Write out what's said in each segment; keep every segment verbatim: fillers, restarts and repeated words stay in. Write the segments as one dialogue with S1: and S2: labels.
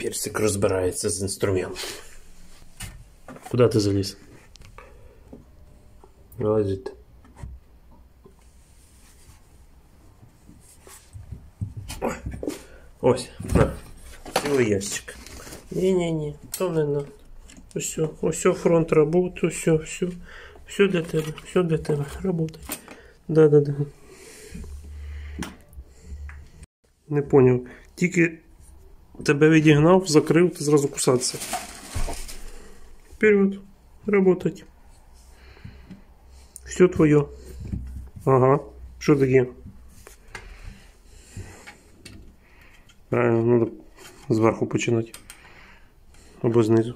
S1: Персик розбирається з інструментом. Куди ти заліз? Вилазить. Ось, на, цілий ящик. Ні-ні-ні, то не надо. Ось, ось фронт роботи, все, все. Все для тебе, все для тебе, работай. Да-да-да. Не поняв. Тільки тебе відігнав, закрив, ти зразу кусатися. Вперед, работать. Все твоє. Ага, що таке? Правильно, треба зверху починати. Або знизу.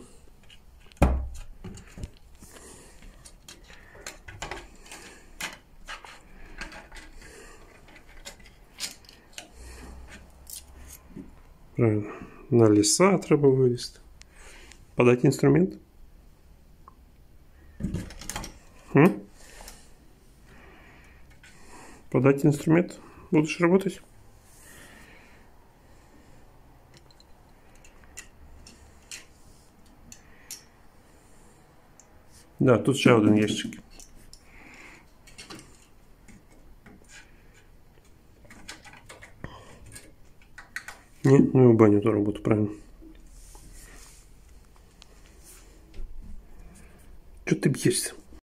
S1: Правильно. На ліса треба вилізти. Подати інструмент? Хм? Подать инструмент? Будешь работать? Да, тут ще один ящик. Ні, ну і в баню ту роботу, правильно. Чого ти б'єшся?